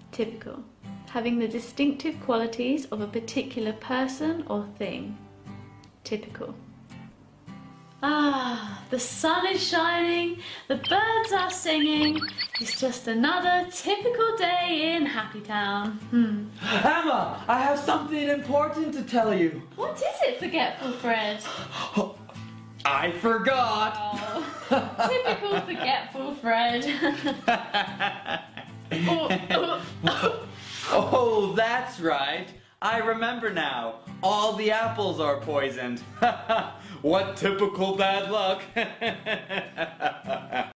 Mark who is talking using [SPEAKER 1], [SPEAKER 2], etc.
[SPEAKER 1] Typical. Having the distinctive qualities of a particular person or thing. Typical. Ah, the sun is shining, the birds are singing. It's just another typical day in Happy Town.
[SPEAKER 2] Emma, I have something important to tell you.
[SPEAKER 1] What is it, Forgetful Fred?
[SPEAKER 2] I forgot.
[SPEAKER 1] Oh, typical Forgetful Fred.
[SPEAKER 2] Oh, that's right. I remember now. All the apples are poisoned. What typical bad luck.